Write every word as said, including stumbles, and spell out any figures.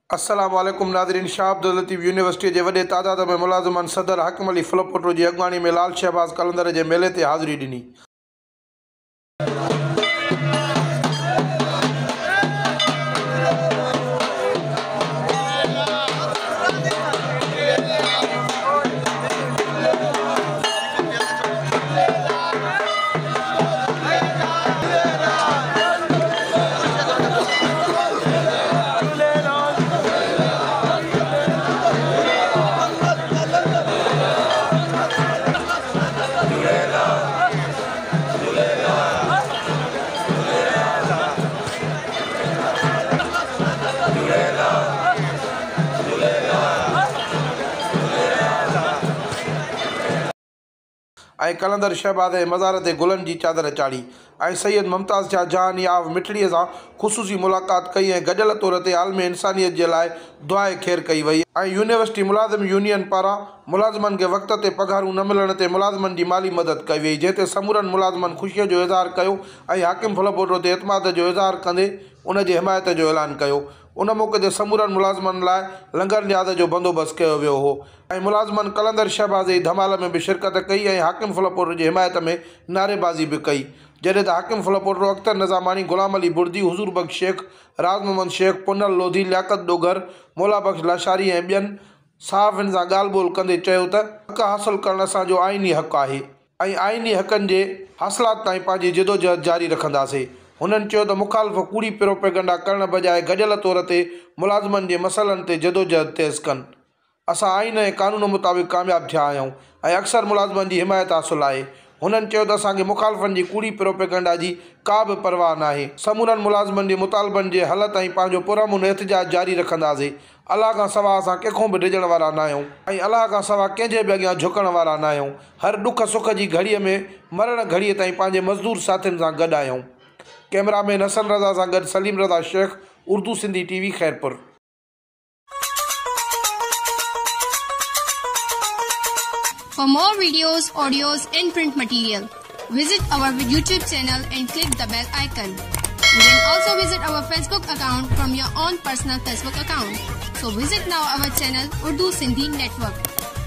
अस्सलाम वालेकुम नाज़रीन। शाह अब्दुल लतीफ़ यूनिवर्सिटी के वॾे तादाद में मुलाज़िमन सदर हाकिम अली फुलपोटो की अॻवानी में लाल शहबाज़ कलंदर के मेले ते हाज़िरी ॾिनी। ऐं कलंदर शहबाज़ जे मज़ार ते गुलनि जी चादर चाढ़ी ऐं सैयद मुमताज़ शाह जहानी आव मिठड़ीअ सां ख़ुसूसी मुलाक़ात कई ऐं गॾियल तौर ते आलमी इंसानियत जे लाइ दुआए ख़ैर कई वई। ऐं यूनिवर्सिटी मुलाज़िम यूनियन पारां मुलाज़िमनि खे वक़्त ते पघारूं न मिलण ते मुलाज़िमनि जी माली मदद कई वई, जंहिं ते समूरनि मुलाज़िमनि ख़ुशीअ जो इज़हार कयो ऐं हाकिम फुलपोटो ते एतमाद जो इज़हार कंदे उन जी हिमायत जो ऐलान कयो। उन मौक़े ते समूरनि मुलाज़िमनि लाइ लंगर न्याज़ जो बंदोबस्तु कयो वियो हो ऐं मुलाज़िमनि कलंदर शहबाज़ जी धमाल में बि शिरकत कई ऐं हाकिम फुलपोटो जी हिमायत में नारेबाज़ी बि कई, जॾहिं त हाकिम फुलपोटो अख्तर निज़ामानी, गुलाम अली बुर्दी, हुज़ूर बख्श शेख, राज मोहम्मद शेख, पुनल लोधी, लियाकत डोगर, मौला बख्श लाशारी ऐं ॿियनि सहाफ़िन सां ॻाल्हि ॿोल कंदे चयो त हक़ हासिल करणु असांजो आइनी हक़ आहे ऐं आइनी हक़नि जे हासिलात ताईं पंहिंजी जिदोजहद जारी रखंदासीं। हुननि चयो त मुख़ालिफ़ कूड़ी प्रोपेगंडा करण बजाए गॾियल तौर ते मुलाज़िमनि जे मसइलनि ते जदोजहद तेज़ कनि। असां आइन ऐं क़ानून मुताबिक़ कामयाबु थिया आहियूं ऐं अक्सर मुलाज़िमनि जी हिमायत हासिल आहे। हुननि चयो त असांखे मुख़ालिफ़नि जी कूड़ी प्रोपेगंडा जी का बि परवाह न आहे। समूरनि मुलाज़िमनि जे मुतालबनि जे हल ताईं पंहिंजो पुरअमन एहतिजाज जारी रखंदासीं। अलाह खां सवाइ असां कंहिंखो बि डिॼण वारा न आहियूं ऐं अलाह खां सवाइ कंहिंजे बि अॻियां झुकण वारा न आहियूं। हर ॾुख सुख जी घड़ीअ में मरण घड़ीअ ताईं पंहिंजे मज़दूर साथियुनि सां गॾु आहियूं। कैमरामैन हसन रज़ा सां गॾु Saleem Raza Sheikh, Urdu Sindhi TV, Khairpur. For more videos, audios and print material, visit our YouTube channel and click the bell icon. You can also visit our Facebook account from your own personal Facebook account. So visit now our channel Urdu Sindhi Network.